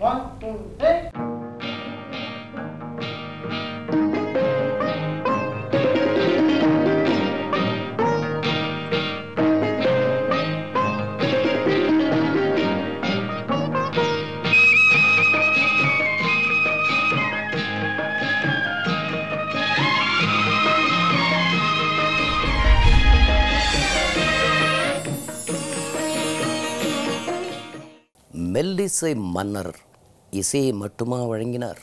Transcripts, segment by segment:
1, 2, 3. மெல்லிசை மன்னர் இசையை மட்டுமா வழங்கினார்?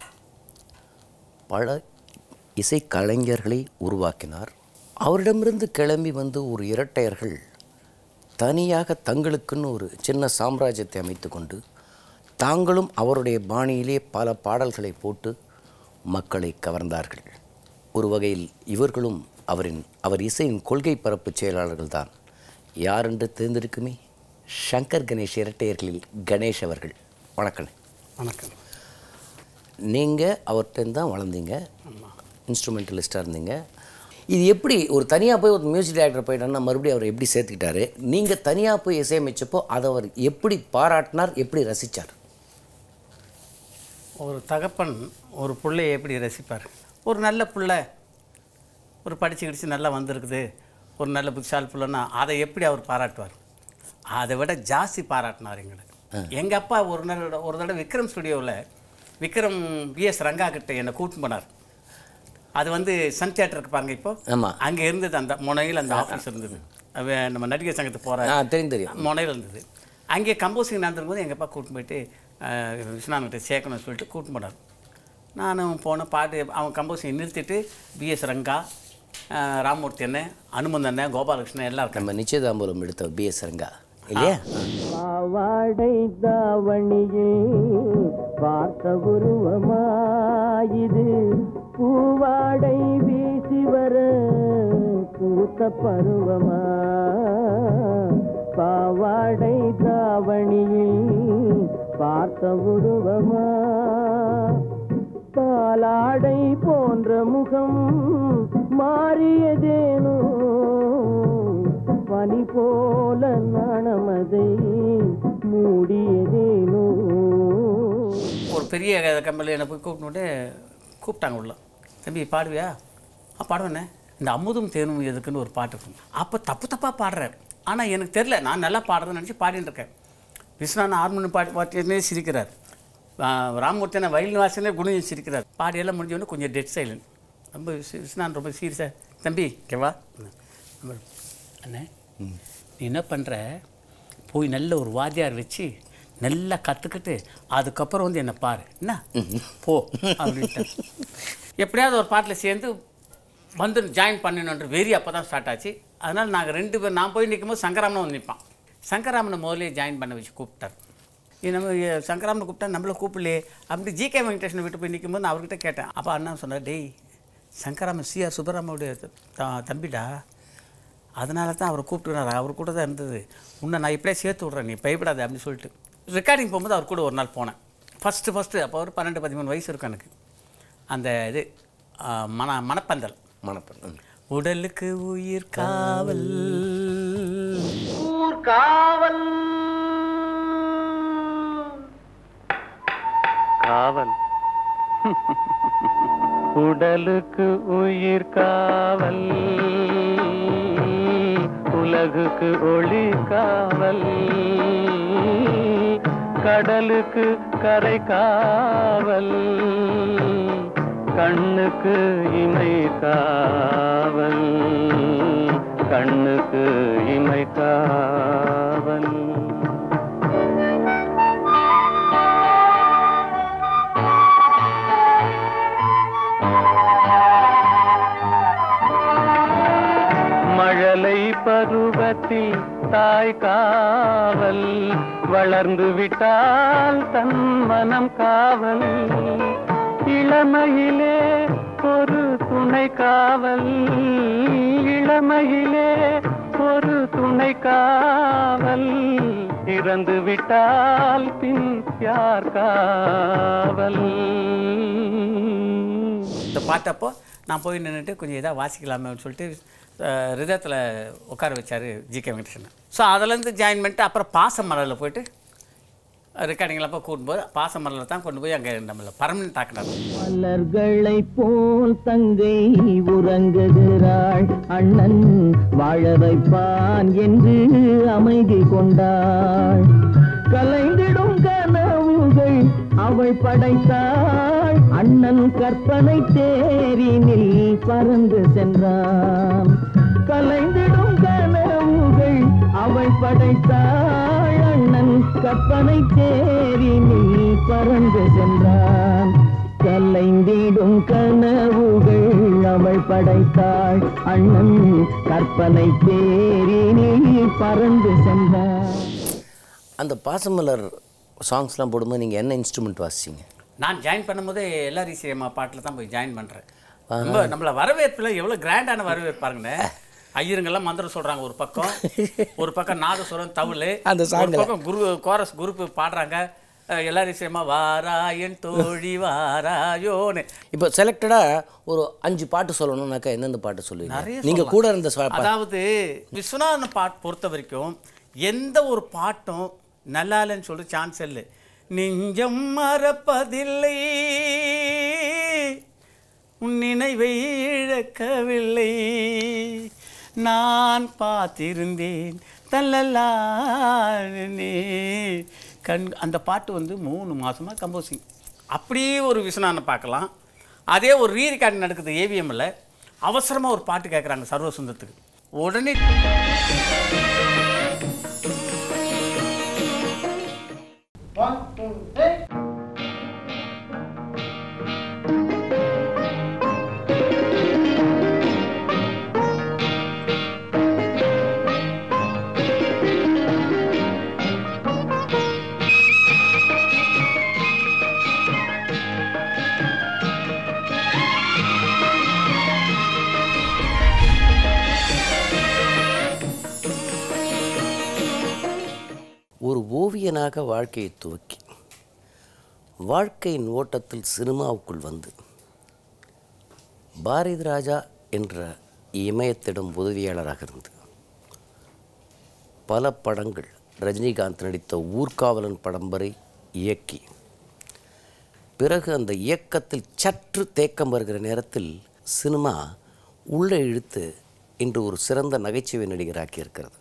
பல இசைக்கலைஞர்களை உருவாக்கினார். அவரிடமிருந்து கிளம்பி வந்து ஒரு இரட்டையர்கள் தனியாக தங்களுக்குன்னு ஒரு சின்ன சாம்ராஜ்யத்தை அமைத்து கொண்டு தாங்களும் அவருடைய பாணியிலே பல பாடல்களை போட்டு மக்களை கவர்ந்தார்கள். ஒரு வகையில் இவர்களும் அவர் இசையின் கொள்கை பரப்பு செயலாளர்கள் தான். யார் என்று தெரிந்திருக்குமே, ஷங்கர் கணேஷ் இரட்டையர்களில் கணேஷ் அவர்கள். வணக்கம். வணக்கம். நீங்கள் அவர்கிட்ட தான் வளர்ந்தீங்க, இன்ஸ்ட்ருமெண்டலிஸ்டாக இருந்தீங்க. இது எப்படி ஒரு தனியாக போய் ஒரு மியூசிக் டைரக்டர் போயிட்டாருன்னா மறுபடியும் அவர் எப்படி சேர்த்துக்கிட்டாரு? நீங்கள் தனியாக போய் இசையமைச்சப்போ அதை அவர் எப்படி பாராட்டினார், எப்படி ரசித்தார்? ஒரு தகப்பன் ஒரு பிள்ளையை எப்படி ரசிப்பார்? ஒரு நல்ல பிள்ளை, ஒரு படித்து கிடிச்சு நல்லா வந்திருக்குது, ஒரு நல்ல புத்திசாலி பிள்ளைன்னா அதை எப்படி அவர் பாராட்டுவார்? அதை விட ஜாஸ்தி பாராட்டினார் எங்களுக்கு. எங்கள் அப்பா ஒரு தடவை விக்ரம் ஸ்டுடியோவில் விக்ரம் பிஎஸ் ரங்கா கிட்ட என்னை கூட்டின்னு போனார். அது வந்து சன் தியேட்டருக்கு பாருங்க, இப்போ அங்கே இருந்தது, அந்த முனையில் அந்த ஆஃபீஸ் இருந்தது. நம்ம நடிகர் சங்கத்துக்கு போகிற தெரியும் முனையில் இருந்தது. அங்கே கம்போசிங் நடந்துருக்கும்போது எங்கள் அப்பா கூட்டின்னு போயிட்டு விஸ்வநாதன்கிட்ட சேர்க்கணும்னு சொல்லிட்டு கூட்டின்னு போனார். நானும் போன பாட்டு அவன் கம்போசிங் நிறுத்திட்டு பிஎஸ் ரங்கா, ராமூர்த்தி அண்ணன், அனுமந்த் அண்ணன், கோபாலகிருஷ்ணன் எல்லாம் நம்ம நிச்சயதாம்பூலம் எடுத்த பிஎஸ் ரங்கா இல்லையா? பாவாடை தாவணியில் பார்த்த உருவமாயிது, பூவாடை வீசி வர பூத்த பருவமா, பாவாடை தாவணியில் பார்த்த உருவமா, பாலாடை போன்ற முகம் மாறியதேனோ, பனி போல நாணமதை மூடியதேனோ. ஒரு பெரிய கம்பெனியில் என்னை போய் கூப்பிட்டாங்க உள்ள. தம்பி பாடுவியா? பாடுவேண்ணே. இந்த அமுதும் தேனும் எதுக்குன்னு ஒரு பாட்டு இருக்கும். அப்போ தப்பாக பாடுறேன். ஆனால் எனக்கு தெரில, நான் நல்லா பாடுறதுன்னு நினச்சி பாடின்னு இருக்கேன். விஸ்வநாதன் ஹார்மோனியம் பாட்டினே சிரிக்கிறார். ராமூர்த்தியான வயலின் வாசனே குணிஞ்சு சிரிக்கிறார். பாடியெல்லாம் முடிஞ்சோடனே கொஞ்சம் டெட் சைலண்ட். ரொம்ப விஸ்வநாதன் ரொம்ப சீரியஸாக, தம்பி கேவா அண்ணே, நீ என்ன பண்ணுற, போய் நல்ல ஒரு வாத்தியார் வச்சு நல்லா கற்றுக்கிட்டு அதுக்கப்புறம் வந்து என்னை பாரு, என்ன போ அப்படின்ட்டு. எப்படியாவது ஒரு பாட்டில் சேர்ந்து வந்து ஜாயின் பண்ணணுன்ற வெறி அப்போ தான் ஸ்டார்ட் ஆச்சு. அதனால் நாங்கள் 2 பேர், நான் போய் நிற்கும்போது சங்கராமனை வந்து நிற்பான். சங்கராமனை முதலே ஜாயின் பண்ண வச்சு கூப்பிட்டார். நம்ம சங்கராமனை கூப்பிட்டா நம்மளை கூப்பிடலையே அப்படி ஜிகே வெங்கடேஷனை விட்டு போய் நிற்கும்போது நான் அவர்கிட்ட கேட்டேன். அப்போ அண்ணா சொன்னார், டேய் சங்கராமன் சிஆர் சுப்பராமனுடைய தம்பிடா, அதனால தான் அவரை கூப்பிட்டுனார், அவர் கூட தான் இருந்தது, உன்னை நான் இப்படியே சேர்த்து விட்றேன், நீ பயப்படாத அப்படின்னு சொல்லிட்டு. ரெக்கார்டிங் போகும்போது அவர் கூட ஒரு நாள் போனேன். ஃபஸ்ட்டு அப்போ ஒரு 12-13 வயசு இருக்கும் எனக்கு. அந்த இது மணப்பந்தல் உடலுக்கு உயிர் காவல், ஊர் காவல் காவல், உடலுக்கு உயிர் காவல், உலகுக்கு ஒளி காவல், கடலுக்கு கரை காவல், கண்ணுக்கு இமை காவல், கண்ணுக்கு இமை காவல். மழலை பருவத்தில் தாய் காவல், வளர்ந்து விட்டால் தன் மனம் காவல், இளமையிலே ஒரு துணை காவல், இளமையிலே ஒரு துணை காவல், இறந்து விட்டால் பின் யார் காவல். இந்த பாட்டப்போ நான் போய் நின்றுட்டு கொஞ்சம் இதாக வாசிக்கலாமே சொல்லிட்டு ரிதத்தில் உட்கார வச்சார் ஜிகே வெங்கடேஷன். ஸோ அதிலேருந்து ஜாயின் பண்ணிட்டு அப்புறம் பாச மலரில் போயிட்டு ரெக்கார்டிங்லாம் போய் கூட்டு போய் பாசமரில் தான் கொண்டு போய் அங்கே நம்மளை பர்மனெண்ட் ஆக்கினாங்க. மலர்களை போல் தங்கை உறங்குகிறாள், அண்ணன் வாழ வைப்பான் என்று அமைதி கொண்டாள். கலைந்திடும் கனவுகள் அவள் படைத்தாள், அண்ணன் கற்பனை தேரினில் பறந்து சென்றான். கலைந்திடும் கனவுகள் அவள் படைத்தாள், அண்ணன் கற்பனை தேரினில் பறந்து சென்றான். கலைந்திடும் கனவுகள் அவள் படைத்தாள், அண்ணன் கற்பனை தேரினில் பறந்து சென்றான். அந்த பாசமலர் சாங்ஸ்லாம் போடும்போது நீங்கள் என்ன இன்ஸ்ட்ருமெண்ட் வாசிச்சிங்க? நான் ஜாயின் பண்ணும்போது எல்லாரும் சினிமா பாட்டில் தான் போய் ஜாயின் பண்ணுறேன். ரொம்ப நம்மளை வரவேற்பில் எவ்வளோ கிராண்டான வரவேற்பாருங்கண்ணே. ஐயருங்கெல்லாம் மந்திரம் சொல்கிறாங்க ஒரு பக்கம் நாதசுரம் தவுள், அந்த ஒரு பக்கம் கோரஸ் குரூப்பு பாடுறாங்க. எல்லாரும் சினிமா வாராயன் தோழி வாராயோன்னு. இப்போ செலக்டடாக ஒரு 5 பாட்டு சொல்லணும்னாக்கா எந்தெந்த பாட்டு சொல்லுவீங்க? நிறைய நீங்கள் கூட இருந்த அதாவது விஸ்வநாதன் பாட்டு பொறுத்த வரைக்கும் எந்த ஒரு பாட்டும் நல்லா இல்லைன்னு சொல்லி சான்ஸ் இல்லை. நெஞ்சம் மறப்பதில்லை, உன் நினைவை இழக்கவில்லை, நான் பார்த்திருந்தேன் தல்லல்லானே அந்த பாட்டு வந்து 3 மாதமாக கம்போசிங். அப்படியே ஒரு விஸ்வநாதனை பார்க்கலாம். அதே ஒரு ரீரெக்கார்டிங் நடக்குது ஏவிஎம்மில். அவசரமாக ஒரு பாட்டு கேட்குறாங்க சர்வசுந்தரத்துக்கு. உடனே ஒரு ஓவியனாக வாழ்க்கையை துவக்கி வாழ்க்கையின் ஓட்டத்தில் சினிமாவுக்குள் வந்து பாரதி ராஜா என்ற இமயத்திடம் உதவியாளராக இருந்து பல படங்கள், ரஜினிகாந்த் நடித்த ஊர்காவலன் படம் வரை இயக்கி, பிறகு அந்த இயக்கத்தில் சற்று தேக்கம் வருகிற நேரத்தில் சினிமா உள்ளே இழுத்து இன்று ஒரு சிறந்த நகைச்சுவை நடிகராக்கி இருக்கிறது.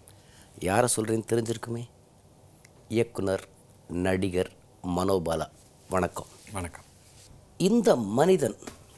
யாரை சொல்கிறேன்னு தெரிஞ்சிருக்குமே? இயக்குனர், நடிகர் மனோபாலா. வணக்கம். வணக்கம். இந்த மனிதன்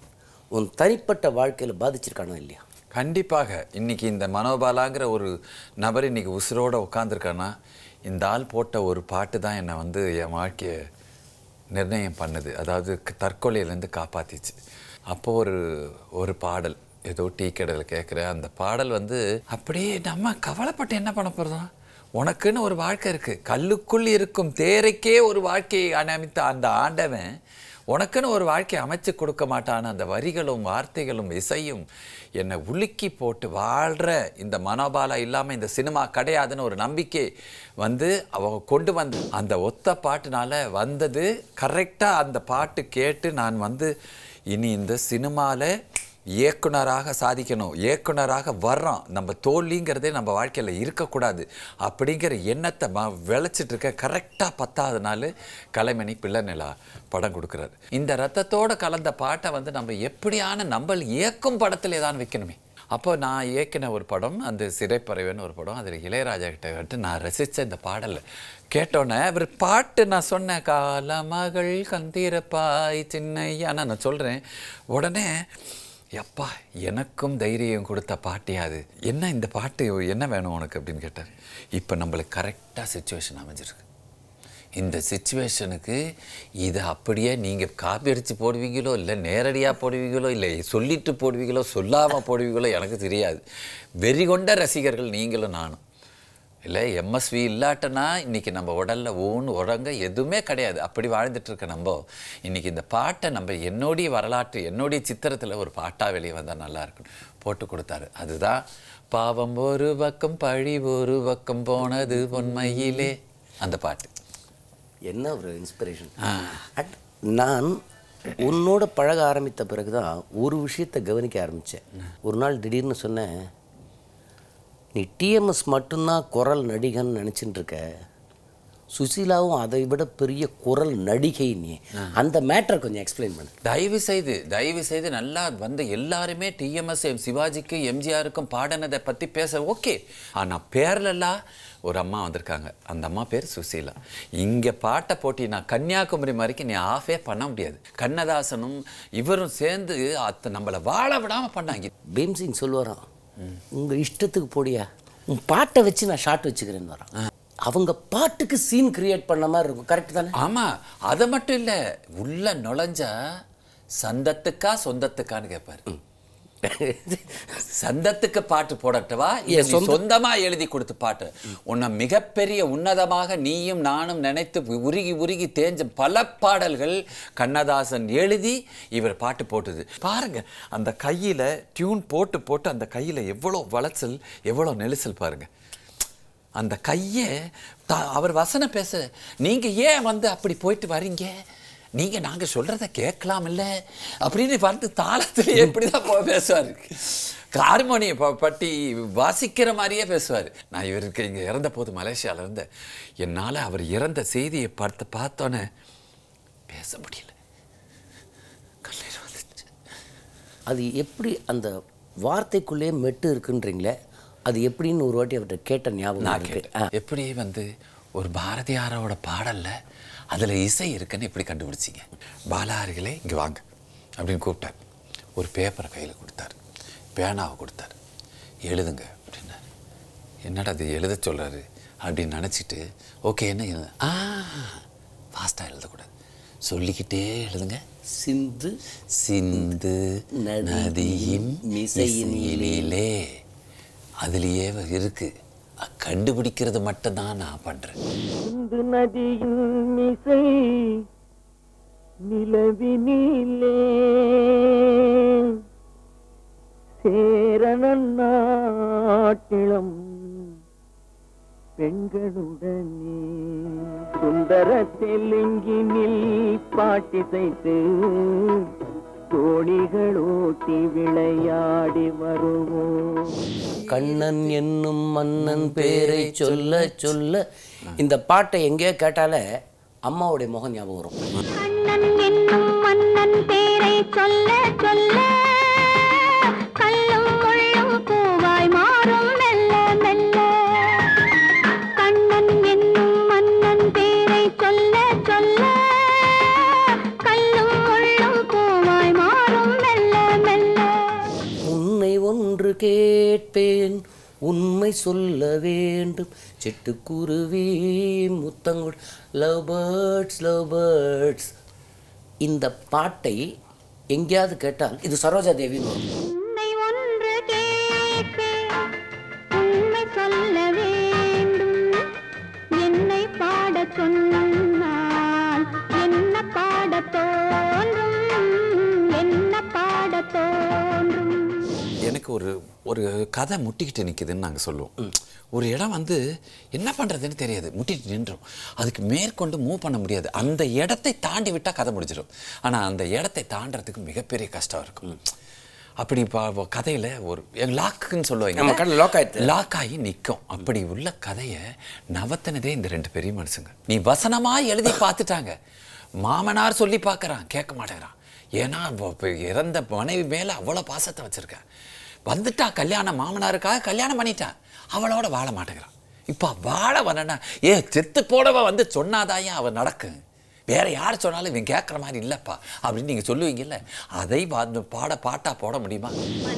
உன் தனிப்பட்ட வாழ்க்கையில் பாதிச்சிருக்கானோ இல்லையா? கண்டிப்பாக. இன்றைக்கி இந்த மனோபாலாங்கிற ஒரு நபர் இன்றைக்கி உசுரோடு உட்காந்துருக்கான்னா இந்த ஆள் போட்ட ஒரு பாட்டு தான் என்னை வந்து என் வாழ்க்கையை நிர்ணயம் பண்ணுது. அதாவது தற்கொலையிலேருந்து காப்பாற்றிச்சு. அப்போது ஒரு பாடல் ஏதோ டீ கடையில் கேட்குறேன். அந்த பாடல் வந்து அப்படியே நம்ம கவலைப்பட்டு என்ன பண்ண போகிறோம்? உனக்குன்னு ஒரு வாழ்க்கை இருக்குது. கல்லுக்குள் இருக்கும் தேரைக்கே ஒரு வாழ்க்கையை அமைத்த அந்த ஆண்டவன் உனக்குன்னு ஒரு வாழ்க்கையை அமைச்சு கொடுக்க மாட்டான்னு அந்த வரிகளும் வார்த்தைகளும் இசையும் என்னை உலுக்கி போட்டு வாழ்கிற இந்த மனோபாலா இல்லாமல் இந்த சினிமா கிடையாதுன்னு ஒரு நம்பிக்கை வந்து அவங்க கொண்டு வந்து அந்த ஒத்த பாட்டுனால வந்தது. கரெக்டாக அந்த பாட்டு கேட்டு நான் வந்து இனி இந்த சினிமாவில் இயக்குனராக சாதிக்கணும், இயக்குனராக வர்றோம், நம்ம தோல்விங்கிறதே நம்ம வாழ்க்கையில் இருக்கக்கூடாது அப்படிங்கிற எண்ணத்தை விளைச்சிட்ருக்க. கரெக்டாக 10வது நாள் கலைமணி பிள்ளை நிலா படம் கொடுக்குறாரு. இந்த ரத்தத்தோடு கலந்த பாட்டை வந்து நம்ம எப்படியான நம்ம இயக்கும் படத்தில் ஏதாவது வைக்கணுமே. அப்போ நான் இயக்கின ஒரு படம் அந்த சிறைப்பறவைன்னு ஒரு படம். அதில் இளையராஜா கிட்ட நான் ரசித்த இந்த பாடலை கேட்டோன்னே அவர் பாட்டு நான் சொன்னேன், காலமகள் கந்தீரப்பாய் சின்னையா நான் சொல்கிறேன். உடனே எப்பா எனக்கும் தைரியம் கொடுத்த பாட்டியாது. என்ன இந்த பாட்டு என்ன வேணும் உனக்கு அப்படின்னு கேட்டார். இப்போ நம்மளுக்கு கரெக்டாக சிச்சுவேஷன் அமைஞ்சிருக்கு. இந்த சிச்சுவேஷனுக்கு இதை அப்படியே நீங்கள் காப்பி அடித்து போடுவீங்களோ இல்லை நேரடியாக போடுவீங்களோ இல்லை சொல்லிட்டு போடுவீங்களோ சொல்லாமல் போடுவீங்களோ எனக்கு தெரியாது. வெறி கொண்ட ரசிகர்கள் நீங்களும் நானும். இல்லை M.S.V இல்லாட்டனா இன்றைக்கி நம்ம உடலில் உறங்க எதுவுமே கிடையாது. அப்படி வாழ்ந்துட்டுருக்க நம்ம இன்றைக்கி இந்த பாட்டை நம்ம என்னுடைய வரலாற்று என்னுடைய சித்திரத்தில் ஒரு பாட்டாக வெளியே வந்தால் நல்லா இருக்குன்னு போட்டு கொடுத்தாரு. அதுதான் பாவம் ஒரு பக்கம் பழி ஒரு பக்கம் போனது பொன்மையிலே அந்த பாட்டு. என்ன ஒரு இன்ஸ்பிரேஷன். நான் உன்னோட பழக ஆரம்பித்த பிறகு தான் ஒரு விஷயத்தை கவனிக்க ஆரம்பித்தேன். ஒரு நாள் திடீர்னு சொன்னேன், நீ டிஎம்எஸ் மட்டும்தான் குரல் நடிகன்னு நினச்சிட்டு இருக்க, சுசீலாவும் அதை விட பெரிய குரல் நடிகை. நீ அந்த மேட்டரை கொஞ்சம் எக்ஸ்பிளைன் பண்ணு. தயவு செய்து நல்லா வந்து எல்லாருமே டிஎம்எஸ் சிவாஜிக்கு எம்ஜிஆருக்கும் பாடினதை பற்றி பேச ஓகே. ஆனால் பேர்லெல்லாம் ஒரு அம்மா வந்திருக்காங்க, அந்த அம்மா பேர் சுசீலா. இங்கே பாட்டை போட்டி நான் கன்னியாகுமரி வரைக்கும் நீ ஆஃபே பண்ண முடியாது. கண்ணதாசனும் இவரும் சேர்ந்து நம்மளை வாழ விடாமல் பண்ணாங்க. பீம்சிங் சொல்லுவாராம், உங்கள் இஷ்டத்துக்கு போடியா, உன் பாட்டை வச்சு நான் ஷார்ட் வச்சுக்கிறேன்னு வரான். அவங்க பாட்டுக்கு சீன் கிரியேட் பண்ண மாதிரி இருக்கும். கரெக்ட் தானே? ஆமாம். அதை மட்டும் இல்லை, உள்ள நுழைஞ்சா சந்தத்துக்கா சொந்தத்துக்கான்னு கேட்பாரு. சந்தத்துக்கு பாட்டு போடட்டவா, சொந்தமா எழுதி கொடுத்து பாட்டு. உன்னை மிகப்பெரிய உன்னதமாக நீயும் நானும் நினைத்து உருகி உருகி தேஞ்ச பல பாடல்கள் கண்ணதாசன் எழுதி இவர் பாட்டு போட்டது. பாருங்க, அந்த கையில டியூன் போட்டு போட்டு அந்த கையில எவ்வளோ வளைச்சல், எவ்வளோ நெரிசல் பாருங்க. அந்த கையை அவர் வசனம் பேச, நீங்க ஏன் வந்து அப்படி போயிட்டு வரீங்க, நீங்கள் நாங்கள் சொல்கிறத கேட்கலாம் இல்லை அப்படின்னு வந்து தாளத்துலேயே எப்படி தான் பேசுவார். ஹார்மோனியை பட்டி வாசிக்கிற மாதிரியே பேசுவார். நான் இவருக்கு இங்கே இறந்த போது மலேசியாவில் இருந்தேன். என்னால் அவர் இறந்த செய்தியை பார்த்தோன்னே பேச முடியல, கண்ணீர் வந்துச்சு. அது எப்படி அந்த வார்த்தைக்குள்ளேயே மெட்டு இருக்குன்றீங்களே, அது எப்படின்னு ஒரு வாட்டி அவர்கிட்ட கேட்ட ஞாபகம் நான் கேட்டேன். எப்படி வந்து ஒரு பாரதியாரோட பாடல்ல அதில் இசை இருக்குன்னு எப்படி கண்டுபிடிச்சிங்க? பாலாரிகளே இங்கே வாங்க அப்படின்னு கூப்பிட்டார். ஒரு பேப்பரை கையில் கொடுத்தார், பேனாவை கொடுத்தார், எழுதுங்க அப்படின்னாரு. என்னடா அது எழுத சொல்கிறாரு அப்படின்னு நினச்சிட்டு ஓகே என்ன எழுத, ஃபாஸ்ட்டாக எழுதக்கூடாது, சொல்லிக்கிட்டே எழுதுங்க. சிந்து சிந்து நதியின் மிசையினிலே, அதுலேயே இருக்கு, கண்டுபிடிக்கிறது மட்டும்தான் நான் பண்றேன். சிந்து நதியின் மிசை நிலவினிலே சேரணன் நாட்டிலம் பெண்களுடனே சுந்தர தெலுங்கினில் பாட்டிசைத்து தோணிகளோட்டி விளையாடி வருவோம். கண்ணன் என்னும் மன்னன் பேரை சொல்ல சொல்ல, இந்த பாட்டை எங்கேயோ கேட்டாலே அம்மாவுடைய முகம் ஞாபகம் வரும். கண்ணன் என்னும் மன்னன் பேரை சொல்ல சொல்ல கல்லும் முள்ளும் பூவாய் மாறும் மெல்ல மெல்ல. கண்ணன் என்னும் மன்னன் பேரை சொல்ல சொல்ல கல்லும் முள்ளும் பூவாய் மாறும் மெல்ல மெல்ல. உன்னை ஒன்று கேட்பேன், உண்மை சொல்ல வேண்டும், சிட்டுக்குருவி முத்தங்கொடு, லவ் பேர்ட்ஸ் லவ் பேர்ட்ஸ். இந்த பாட்டை எங்கேயாவது கேட்டால் இது சரோஜா தேவின்னு வரும். உன்னை ஒன்று கேட்பேன், உண்மை சொல்ல வேண்டும், என்னை பாடச் சொன்னால் என்ன பாடத் தோன்றும், என்ன பாடத் தோன்றும். எனக்கு ஒரு கதை முட்டிக்கிட்டு நிற்குதுன்னு நாங்கள் சொல்லுவோம். ஒரு இடம் வந்து என்ன பண்ணுறதுன்னு தெரியாது, முட்டிட்டு நின்றோம். அதுக்கு மேற்கொண்டு மூவ் பண்ண முடியாது. அந்த இடத்தை தாண்டி விட்டால் கதை முடிஞ்சிடும். ஆனால் அந்த இடத்தை தாண்டறதுக்கு மிகப்பெரிய கஷ்டம் இருக்கும். அப்படி கதையில் ஒரு லாக்குன்னு சொல்லுவாங்க, லாக் ஆகி நிற்கும். அப்படி உள்ள கதையை நவத்தினதே இந்த ரெண்டு பெரிய மனுஷங்க. நீ வசனமாக எழுதி பார்த்துட்டாங்க, மாமனார் சொல்லி பார்க்குறான், கேட்க மாட்டேங்கிறான். ஏன்னா இறந்த மனைவி மேலே அவ்வளோ பாசத்தை வச்சுருக்கேன். வந்துட்டா கல்யாணம், மாமனாருக்காக கல்யாணம் பண்ணிட்டான், அவளோட வாழ மாட்டேங்கிறான். இப்போ வாழ வரனா செத்து போனவ வந்து சொன்னாதாயே அவன் நடக்கு, வேற யார் சொன்னாலும் இவன் கேட்குற மாதிரி இல்லைப்பா அப்படின்னு நீங்கள் சொல்லுவீங்கல்ல, அதை பாட்டா போட முடியுமா?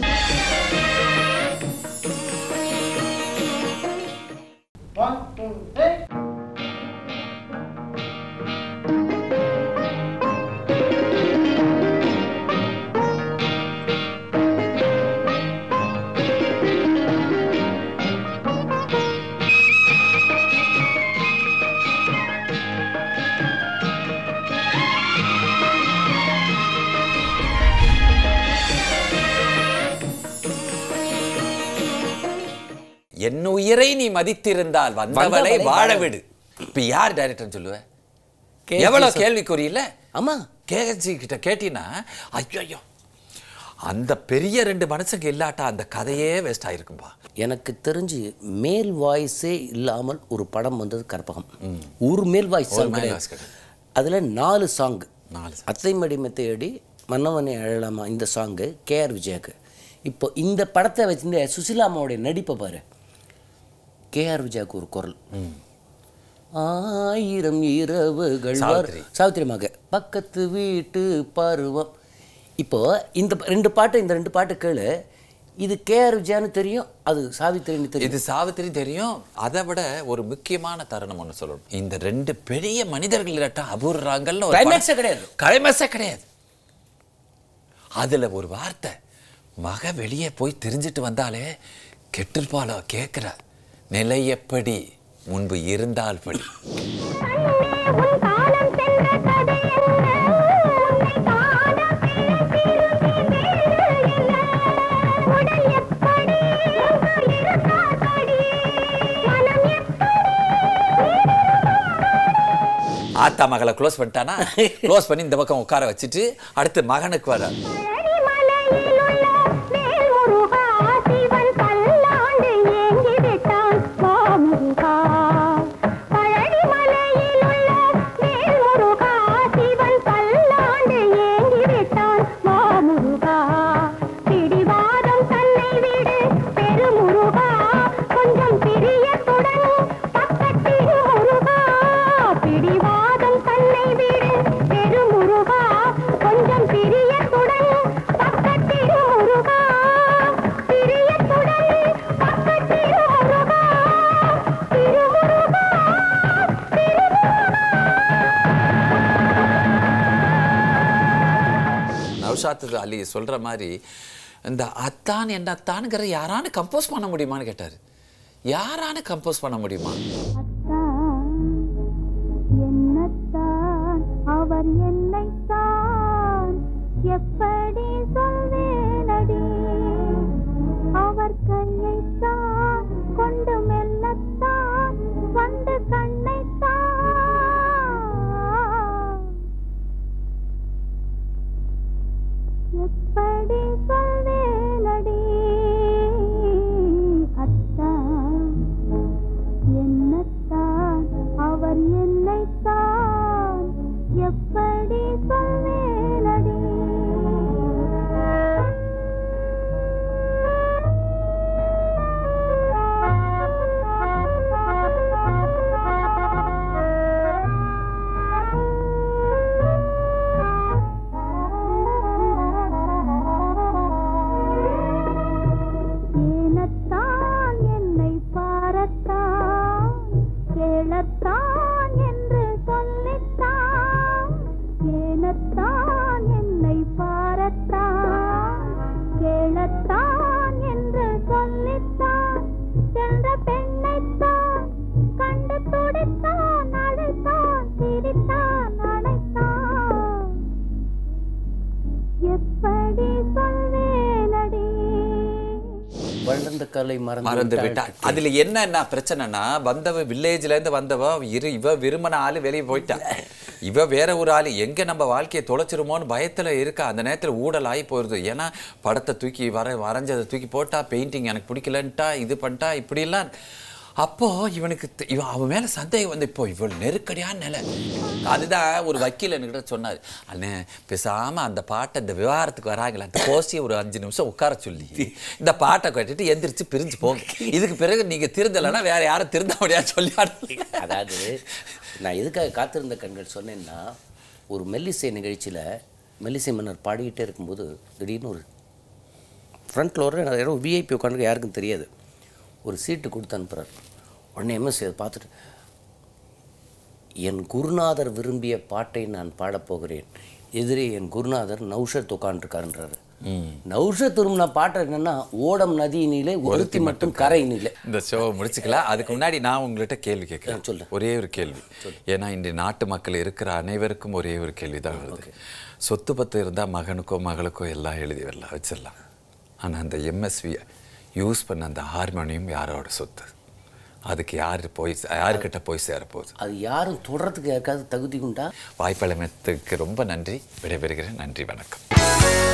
என் உயிரை நீ மதித்திருந்தால் வந்தவளை வாழ விடு. இப்ப யார் டைரக்டர் சொல்லுவ? எவ்வளவு கேள்விக்குறி இல்ல? ஆமா, கேஎஸ்ஜி கிட்ட கேட்டீங்கன்னா ஐயோ அந்த பெரிய 2 மனுஷங்க இல்லாட்டா அந்த கதையே வேஸ்ட் ஆயிருக்கும்பா. எனக்கு தெரிஞ்சு மேல் வாய்ஸே இல்லாமல் ஒரு படம் வந்தது கற்பகம். ஒரு மேல் வாய்ஸ் சாங் கிடையாது. அதில் 4 சாங். அத்தை மடிமை தேடி, மன்னவனை அழலாமா, இந்த சாங்கு கேஆர் விஜயாக்கு. இப்போ இந்த படத்தை வச்சுட்டு சுசிலாமாவுடைய நடிப்பை பாரு. கேஆர் விஜயாவுக்கு ஒரு குரல், 1000 இரவுகள், சாவித்திரி மக, பக்கத்து வீட்டு பருவம். இப்போது இந்த 2 பாட்டு கேளு. இது கேஆர் விஜயான்னு தெரியும், அது சாவித்திரின்னு தெரியும். இது சாவித்திரி தெரியும். அதை விட ஒரு முக்கியமான தருணம் ஒன்று சொல்லணும். இந்த 2 பெரிய மனிதர்கள் இல்லாட்டா அபூர்வங்கள்னு கிளைமேக்ஸே கிடையாது. அதில் ஒரு வார்த்தை, மக வெளியே போய் தெரிஞ்சிட்டு வந்தாலே கெட்டுப்பாலோ கேட்குற நிலை எப்படி முன்பு இருந்தால் படி. ஆத்தா மகளை க்ளோஸ் பண்ணிட்டானா, க்ளோஸ் பண்ணி இந்த பக்கம் உட்கார வச்சுட்டு அடுத்து மகனுக்கு வர அலி சொல்ற மாதிரி இந்த அத்தான் என்ன அத்தான்ங்கிற யாரானு கம்போஸ் பண்ண முடியுமான்னு கேட்டாரு. யாரானு கம்போஸ் பண்ண முடியுமா? அவர் என்னைத்தான் எப்படி சொல்வேனடி, அவர் கையைத்தான் கொண்டு மெல்லத்தான் வந்து கண்ணைத்தான் எப்படி சொல்வேனடி, அத்தான் என்னத்தான் அவர் என்னைத்தான் எப்படி சொல்வேனடி. கேளத்தான் என்று சொல்லித்தான், ஏனத்தான் என்னை பாரத்தான், கேளத்தான் என்று சொல்லித்தான், சென்ற பெண்ணைத்தான் கண்டு துடித்தான், அழைத்தான், சிரித்தான், அழைத்தான், எப்படி சொல்வேனடி. வளர்ந்த கலை மறந்து விட்டா. அதுல என்ன பிரச்சனைனா, வந்தவ வில்லேஜ்ல இருந்து வந்தவ இவ விரும்பின ஆளு வெளியே போயிட்டா. இவ வேற ஒரு ஆளு, எங்க நம்ம வாழ்க்கையை தொலைச்சிருமோன்னு பயத்துல இருக்கா. அந்த நேரத்துல ஊடல் ஆகி போயிருது. ஏன்னா படத்தை தூக்கி வரைஞ்சதை தூக்கி போட்டா, பெயிண்டிங் எனக்கு பிடிக்கலன்ட்டா, இது பண்ணிட்டா, இப்படிலாம். அப்போ இவனுக்கு அவன் மேல சந்தேகம் வந்து, இப்போ இவ்வளவு நெருக்கடியான நிலை. அதுதான் ஒரு வக்கீல் என்கிட்ட சொன்னார், அண்ணே பேசாம அந்த பாட்டை இந்த விவகாரத்துக்கு வராங்களா, அந்த கோஷ்டியை ஒரு 5 நிமிஷம் உட்கார சொல்லி இந்த பாட்டை கட்டிட்டு எந்திரிச்சு பிரிஞ்சு போங்க, இதுக்கு பிறகு நீங்க திருந்தலைன்னா வேற யாரும் திருந்த முடியாது சொல்லி. அதாவது நான் எதுக்காக காத்திருந்த கண்கள் சொன்னேன்னா, ஒரு மெல்லிசை நிகழ்ச்சியில் மெல்லிசை மன்னர் பாடிக்கிட்டே இருக்கும்போது திடீர்னு ஒரு ஃப்ரண்ட்டில் ஒரு யாரோ விஐபி உட்காந்து யாருக்கும் தெரியாது, ஒரு சீட்டு கொடுத்து அனுப்புகிறார். உடனே M.S.V அதை பார்த்துட்டு, என் குருநாதர் விரும்பிய பாட்டை நான் பாடப்போகிறேன், எதிரே என் குருநாதர் நௌஷத் உட்காந்துருக்காருன்றாரு. நௌஷத் விரும்பின பாட்டு என்னன்னா, ஓடம் நதியினிலே ஒருத்தி மட்டும் கரையினிலே. இந்த ஷோ முடிச்சுக்கலாம். அதுக்கு முன்னாடி நான் உங்கள்கிட்ட கேள்வி கேட்குறேன். சொல்லு. ஒரே ஒரு கேள்வி. ஏன்னா இன்றைய நாட்டு மக்கள் இருக்கிற அனைவருக்கும் ஒரே ஒரு கேள்வி தான் வருது. சொத்து பத்து இருந்தால் மகனுக்கோ மகளுக்கோ எல்லாம் எழுதி வரலாம், வச்சிடலாம். ஆனால் அந்த M.S.V யூஸ் பண்ண அந்த ஹார்மோனியம் யாரோட சொத்து? அதுக்கு யாருக்கிட்ட போய் சேரப்போகுது? அது யாரும் தொடர்றதுக்கு யாருக்காவது தகுதி உண்டா? வாய்ப்பளித்ததுக்கு ரொம்ப நன்றி. விடைபெறுகிறேன். நன்றி, வணக்கம்.